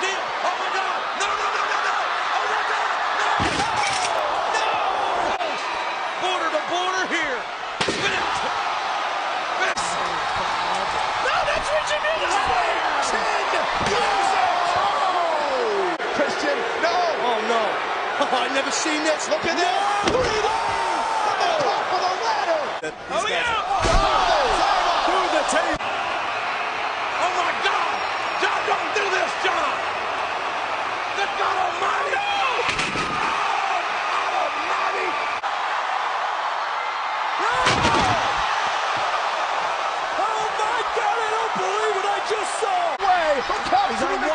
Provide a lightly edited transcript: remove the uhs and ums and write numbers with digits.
deal. Oh, my God. No, no, no, no, no. Oh, my God. No. No. No. Border to border here. Spin it. No, that's Richard Nixon. 10 years old. Christian, no. Oh, no. Oh, I've never seen this. Look at this. From the top of the ladder. Oh, yeah. Through the table. Oh, my God. John, don't do this, John. Good God Almighty. No. God Almighty. No. Oh, my God. I don't believe what I just saw. Way from capturing the